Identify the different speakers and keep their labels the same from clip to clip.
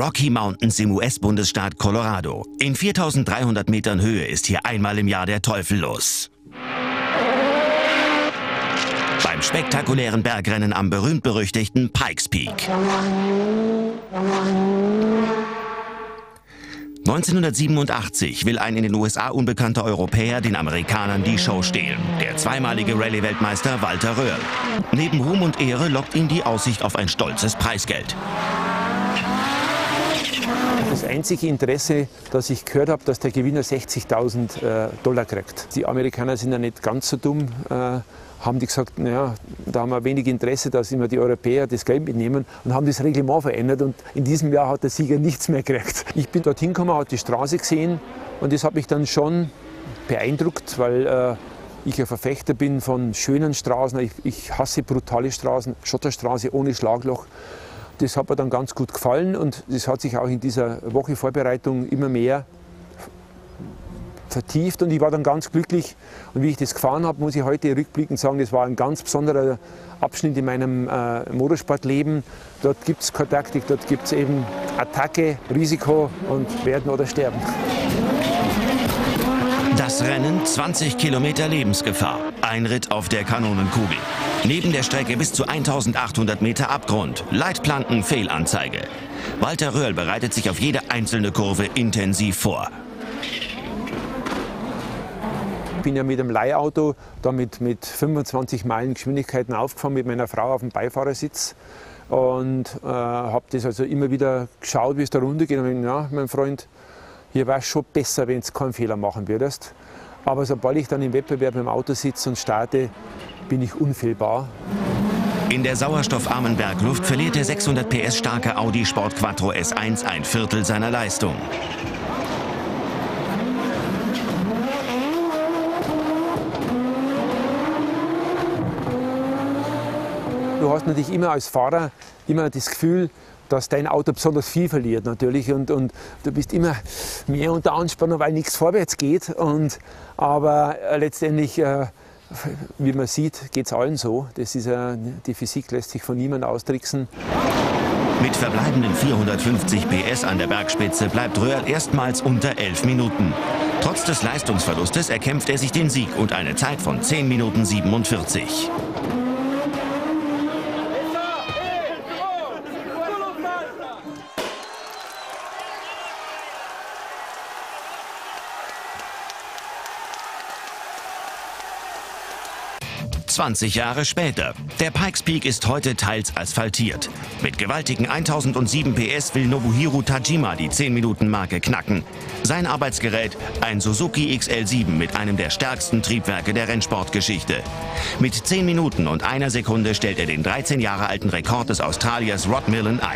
Speaker 1: Rocky Mountains im US-Bundesstaat Colorado. In 4.300 Metern Höhe ist hier einmal im Jahr der Teufel los. Beim spektakulären Bergrennen am berühmt-berüchtigten Pikes Peak. 1987 will ein in den USA unbekannter Europäer den Amerikanern die Show stehlen. Der zweimalige Rallye-Weltmeister Walter Röhrl. Neben Ruhm und Ehre lockt ihn die Aussicht auf ein stolzes Preisgeld.
Speaker 2: Das einzige Interesse, das ich gehört habe, dass der Gewinner 60.000 Dollar kriegt. Die Amerikaner sind ja nicht ganz so dumm, haben die gesagt, naja, da haben wir wenig Interesse, dass immer die Europäer das Geld mitnehmen und haben das Reglement verändert und in diesem Jahr hat der Sieger nichts mehr gekriegt. Ich bin dorthin gekommen, habe die Straße gesehen und das hat mich dann schon beeindruckt, weil ich ein Verfechter bin von schönen Straßen. Ich hasse brutale Straßen, Schotterstraße ohne Schlagloch. Das hat mir dann ganz gut gefallen und das hat sich auch in dieser Woche Vorbereitung immer mehr vertieft und ich war dann ganz glücklich. Und wie ich das gefahren habe, muss ich heute rückblickend sagen, das war ein ganz besonderer Abschnitt in meinem Motorsportleben. Dort gibt es keine Taktik, dort gibt es eben Attacke, Risiko und werden oder sterben.
Speaker 1: Das Rennen 20 Kilometer Lebensgefahr. Ein Ritt auf der Kanonenkugel. Neben der Strecke bis zu 1800 Meter Abgrund. Leitplanken Fehlanzeige. Walter Röhrl bereitet sich auf jede einzelne Kurve intensiv vor.
Speaker 2: Ich bin ja mit einem Leihauto damit mit 25 Meilen Geschwindigkeiten aufgefahren mit meiner Frau auf dem Beifahrersitz und habe das also immer wieder geschaut, wie es da runtergeht. Und ich dachte, ja, mein Freund, hier war es schon besser, wenn du keinen Fehler machen würdest. Aber sobald ich dann im Wettbewerb im Auto sitze und starte, bin ich unfehlbar.
Speaker 1: In der sauerstoffarmen Bergluft verliert der 600 PS starke Audi Sport Quattro S1 ein Viertel seiner Leistung.
Speaker 2: Du hast natürlich immer als Fahrer immer das Gefühl, dass dein Auto besonders viel verliert natürlich und du bist immer mehr unter Anspannung, weil nichts vorwärts geht. Aber letztendlich, wie man sieht, geht es allen so. Das ist, die Physik lässt sich von niemandem austricksen.
Speaker 1: Mit verbleibenden 450 PS an der Bergspitze bleibt Röhrl erstmals unter 11 Minuten. Trotz des Leistungsverlustes erkämpft er sich den Sieg und eine Zeit von 10 Minuten 47. ...20 Jahre später. Der Pikes Peak ist heute teils asphaltiert. Mit gewaltigen 1007 PS will Nobuhiro Tajima die 10-Minuten-Marke knacken. Sein Arbeitsgerät, ein Suzuki XL7 mit einem der stärksten Triebwerke der Rennsportgeschichte. Mit 10 Minuten und 1 Sekunde stellt er den 13 Jahre alten Rekord des Australiers Rod Millen ein.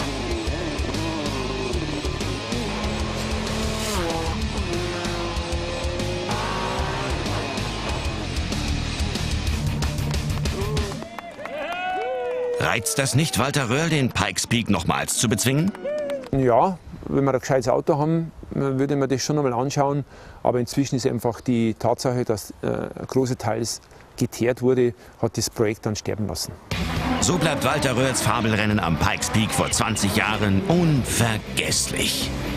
Speaker 1: Reizt das nicht, Walter Röhrl, den Pikes Peak nochmals zu bezwingen?
Speaker 2: Ja, wenn wir ein gescheites Auto haben, würde man das schon einmal anschauen. Aber inzwischen ist einfach die Tatsache, dass große Teils geteert wurde, hat das Projekt dann sterben lassen.
Speaker 1: So bleibt Walter Röhrls Fabelrennen am Pikes Peak vor 20 Jahren unvergesslich.